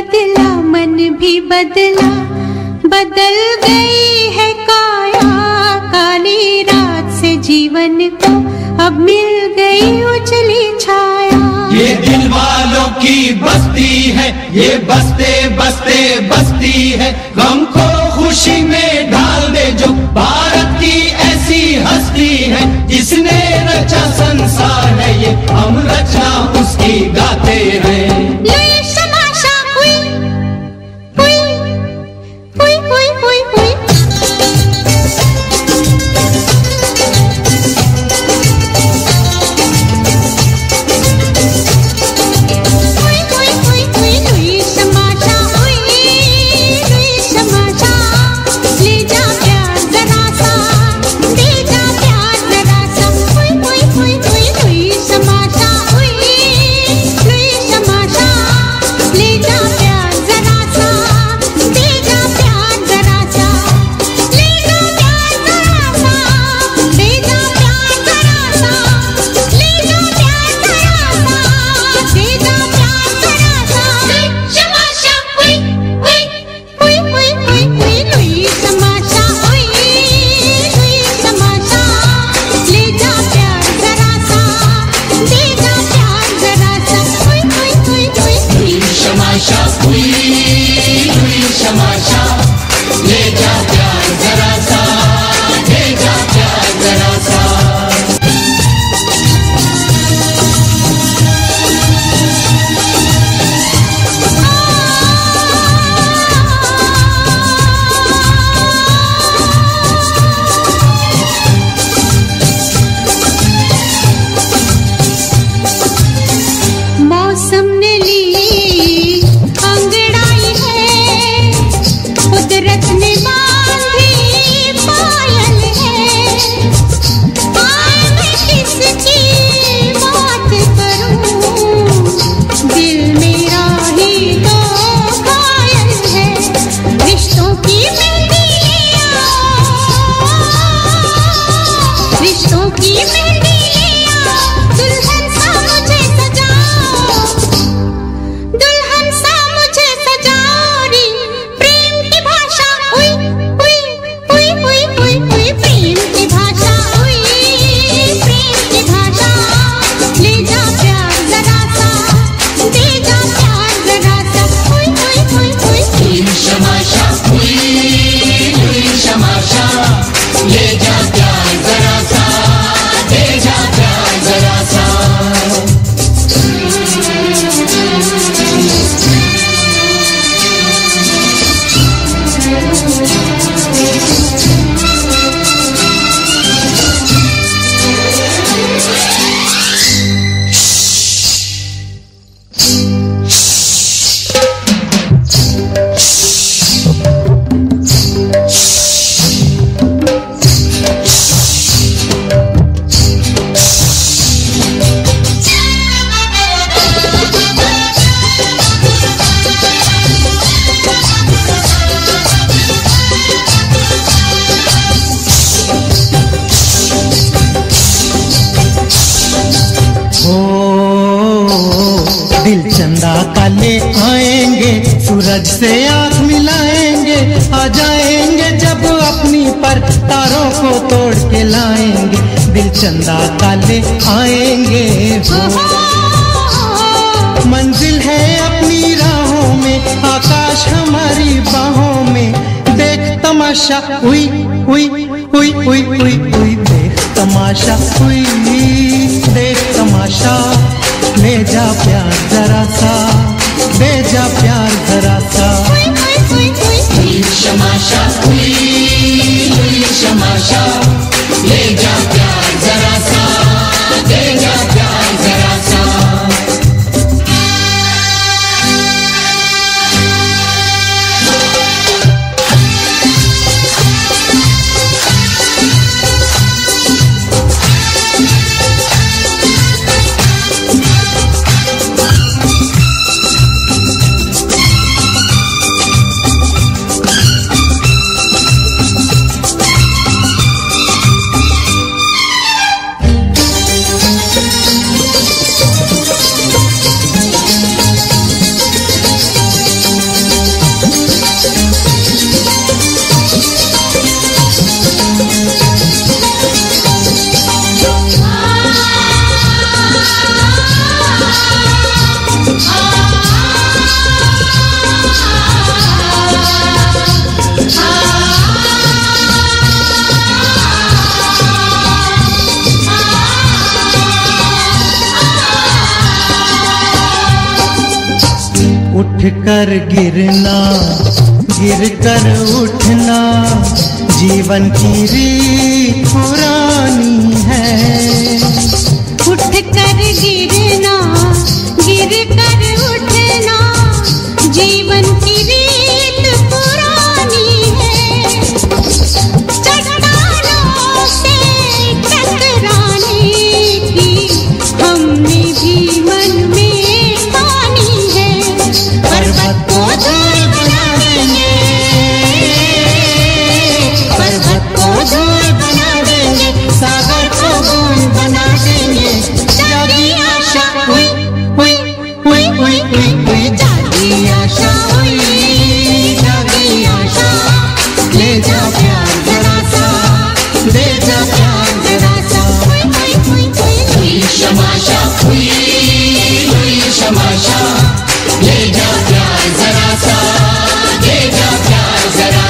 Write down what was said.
बदला, मन भी बदला, बदल गई है काया। काली रात से जीवन को अब मिल गई उजली छाया। ये दिल वालों की बस्ती है, ये बसते बसते बस्ती है। गम को खुशी में ढाल दे जो भारत की ऐसी हस्ती है। जिसने रचा संसार है ये, हम रचना उसकी गाते हैं। दिल चंदा काले आएंगे, सूरज से आँख मिलाएंगे, आ जाएंगे जब अपनी पर तारों को तोड़ के लाएंगे। दिल चंदा काले आएंगे हो, मंजिल है अपनी राहों में, आकाश हमारी बाहों में। देख तमाशा हुई हुई हुई हुई हुई हुई, देख तमाशा हुई, देख तमाशा। ले जा प्यार जरा सा, ले जा प्यार जरा सा। हुई शमाशा हुई, हुई शमाशा। ले जा प्यार जरा सा, ले जा प्यार जरा सा। उठ कर गिरना, गिर कर उठना, जीवन की रीत पुरानी है। उठ कर गिरना, गिर कर उठना, जीवन की रीत पुरानी है। चट्टानों से टकराने की हमने भी मन में ठानी है। पर्वत को धूल बना देंगे, पर्वत को धूल बना देंगे, सागर को बूंद बना देंगे। जागी आशा हुई हुई हुई हुई हुई हुई, जागी आशा हुई, जागी आशा। ले जा प्यार जरा सा, ले जा प्यार जरा सा। हुई हुई हुई हुई हुई शमाशा हुई, हुई शमाशा। ले जा प्यार जरा सा, ले जा प्यार जरा